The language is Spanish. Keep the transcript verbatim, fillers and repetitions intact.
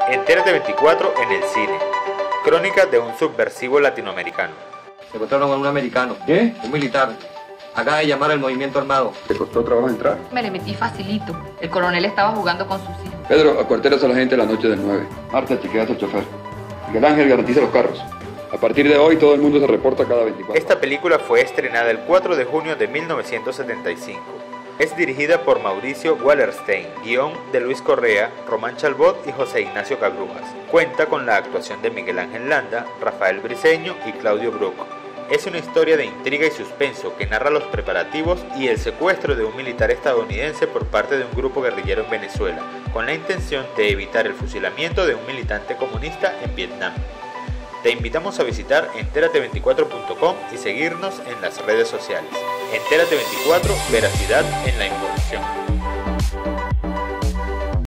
Entérate veinticuatro en el cine. Crónica de un subversivo latinoamericano. Secuestraron a un americano. ¿Qué? Un militar. Acaba de llamar al movimiento armado. ¿Te costó trabajo entrar? Me le metí facilito. El coronel estaba jugando con sus hijos. Pedro, acuartelas a la gente la noche del nueve. Marta, chequeas al chofer. Miguel Ángel, garantiza los carros. A partir de hoy todo el mundo se reporta cada veinticuatro. Esta película fue estrenada el cuatro de junio de mil novecientos setenta y cinco. Es dirigida por Mauricio Wallerstein, guión de Luis Correa, Román Chalbot y José Ignacio Cabrujas. Cuenta con la actuación de Miguel Ángel Landa, Rafael Briceño y Claudio Brook. Es una historia de intriga y suspenso que narra los preparativos y el secuestro de un militar estadounidense por parte de un grupo guerrillero en Venezuela, con la intención de evitar el fusilamiento de un militante comunista en Vietnam. Te invitamos a visitar entérate veinticuatro punto com y seguirnos en las redes sociales. Entérate veinticuatro, veracidad en la información.